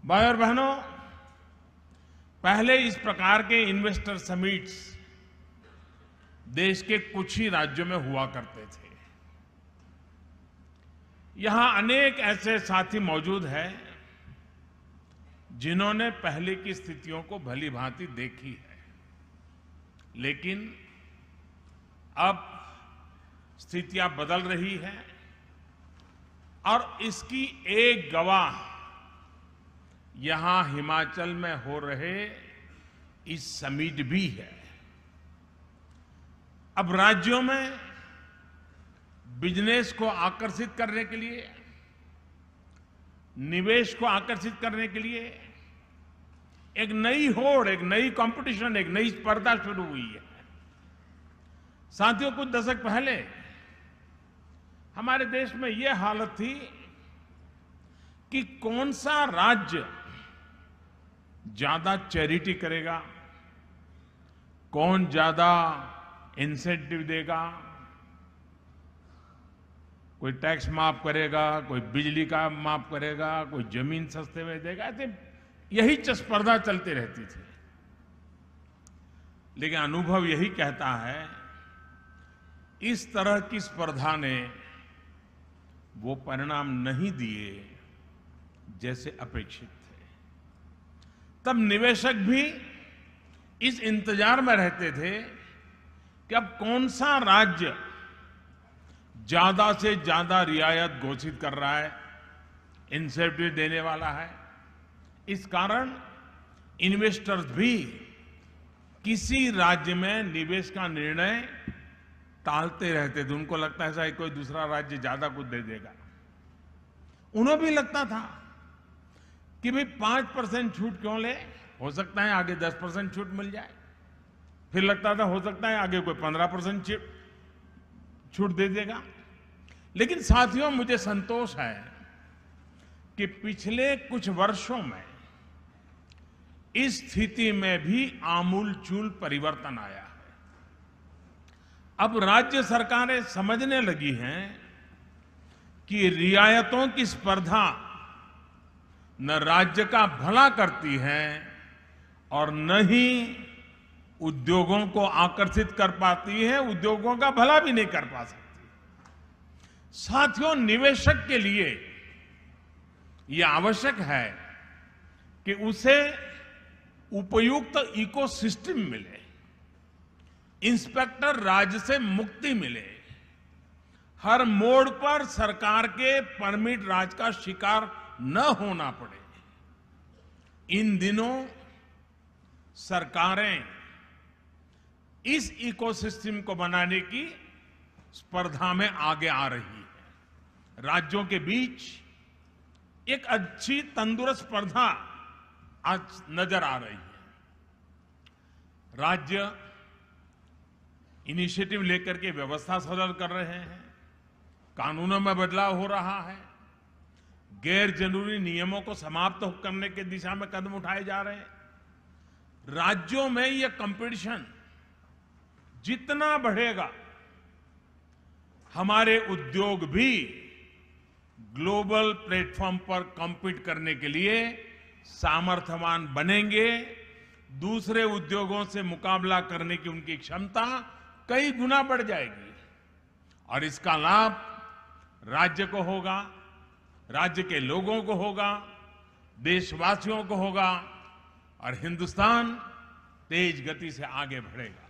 भाई और बहनों, पहले इस प्रकार के इन्वेस्टर समिट्स देश के कुछ ही राज्यों में हुआ करते थे। यहां अनेक ऐसे साथी मौजूद हैं जिन्होंने पहले की स्थितियों को भली भांति देखी है, लेकिन अब स्थितियां बदल रही हैं और इसकी एक गवाह यहां हिमाचल में हो रहे इस समिट भी है। अब राज्यों में बिजनेस को आकर्षित करने के लिए, निवेश को आकर्षित करने के लिए एक नई होड़, एक नई कंपटीशन, एक नई स्पर्धा शुरू हुई है। साथियों, कुछ दशक पहले हमारे देश में यह हालत थी कि कौन सा राज्य ज्यादा चैरिटी करेगा, कौन ज्यादा इंसेंटिव देगा, कोई टैक्स माफ करेगा, कोई बिजली का माफ करेगा, कोई जमीन सस्ते में देगा। ऐसे यही स्पर्धा चलती रहती थी। लेकिन अनुभव यही कहता है, इस तरह की स्पर्धा ने वो परिणाम नहीं दिए जैसे अपेक्षित थे। तब निवेशक भी इस इंतजार में रहते थे कि अब कौन सा राज्य ज्यादा से ज्यादा रियायत घोषित कर रहा है, इंसेंटिव देने वाला है। इस कारण इन्वेस्टर्स भी किसी राज्य में निवेश का निर्णय टालते रहते थे। उनको लगता है शायद कोई दूसरा राज्य ज्यादा कुछ दे देगा। उन्हें भी लगता था कि भाई 5% छूट क्यों ले, हो सकता है आगे 10% छूट मिल जाए। फिर लगता था हो सकता है आगे कोई 15% छूट दे देगा। लेकिन साथियों, मुझे संतोष है कि पिछले कुछ वर्षों में इस स्थिति में भी आमूलचूल परिवर्तन आया है। अब राज्य सरकारें समझने लगी हैं कि रियायतों की स्पर्धा न राज्य का भला करती है और न ही उद्योगों को आकर्षित कर पाती है, उद्योगों का भला भी नहीं कर पा सकती। साथियों, निवेशक के लिए यह आवश्यक है कि उसे उपयुक्त इकोसिस्टम मिले, इंस्पेक्टर राज से मुक्ति मिले, हर मोड़ पर सरकार के परमिट राज का शिकार न होना पड़े। इन दिनों सरकारें इस इकोसिस्टम को बनाने की स्पर्धा में आगे आ रही है। राज्यों के बीच एक अच्छी तंदुरुस्त स्पर्धा आज नजर आ रही है। राज्य इनिशिएटिव लेकर के व्यवस्था सरल कर रहे हैं, कानूनों में बदलाव हो रहा है, गैर जरूरी नियमों को समाप्त करने की दिशा में कदम उठाए जा रहे हैं। राज्यों में यह कंपटीशन जितना बढ़ेगा, हमारे उद्योग भी ग्लोबल प्लेटफॉर्म पर कॉम्पीट करने के लिए सामर्थ्यवान बनेंगे। दूसरे उद्योगों से मुकाबला करने की उनकी क्षमता कई गुना बढ़ जाएगी और इसका लाभ राज्य को होगा, राज्य के लोगों को होगा, देशवासियों को होगा और हिंदुस्तान तेज गति से आगे बढ़ेगा।